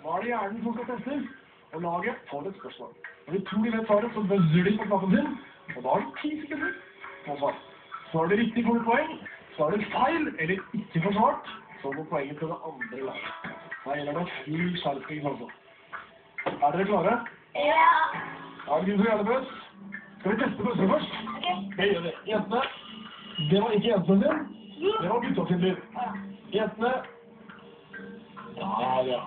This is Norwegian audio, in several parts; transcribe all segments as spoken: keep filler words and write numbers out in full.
Nå er det hjernen som skal testes, og laget får et spørsmål. Når de tror de vet svaret, så buzzer de på knappen sin, og da har de ti sekunder på svar. Så er det riktig for poeng, så er det feil eller ikke for svart, så går poenget til det andre laget. Da gjelder det full skjerping altså. Er dere klare? Ja. Da er det Gud så gjerne bøs. Skal vi teste bøsser først? Ok. Det gjør vi. Jentene, det var ikke jentene sin, det var gutta sin liv. Jentene, ja, ja.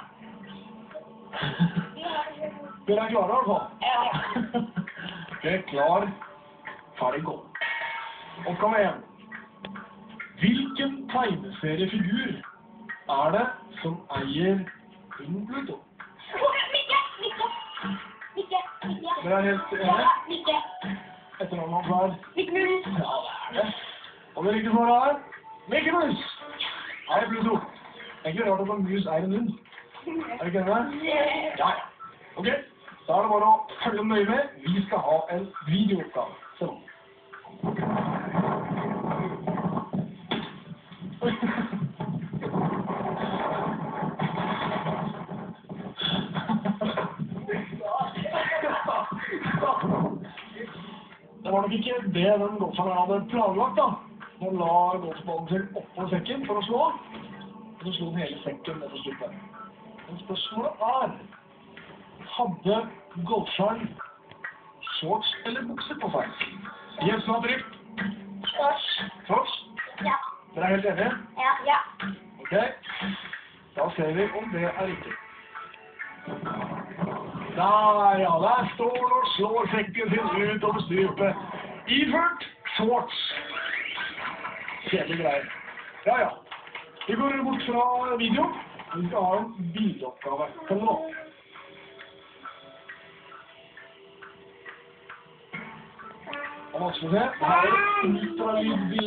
Dere er klare i hvert fall? Ja. Ok, klar, ferdig, gå. Oppgave én. Hvilken tegneseriefigur er det som eier hunden Pluto? Mikke, Mikke, Mikke, Mikke. Dere er helt enige? Ja, Mikke. Etternavnet hans er? Mikke Mus. Ja, det er det. Og det riktige svaret er? Mikke Mus! Eier Pluto. Egentlig rart at en mus er en hund. Er det ikke det? Ja, ja. Ok, da er det bare å følge nøye med. Vi skal ha en videooppgave. Se nå. Det var nok ikke det den golferen hadde planlagt da. Den la golfballen sin oppå sekken for å slå, og så slo den hele sekken etter slutt. Men spørsmålet er, hadde golferen shorts eller bukser på seg? Gi et snart rykt. Shorts. Shorts? Ja. Dere er helt enige? Ja, ja. Ok, da ser vi om det er riktig. Der, ja, der står den og slår sekken sin ut over stupet. Iført shorts. Kjedelig greier. Ja, ja. Vi går bort fra video. Vi skal ha en bildeoppgave. Kom nå. Og hva skal vi se? Her er det ultralydbilde.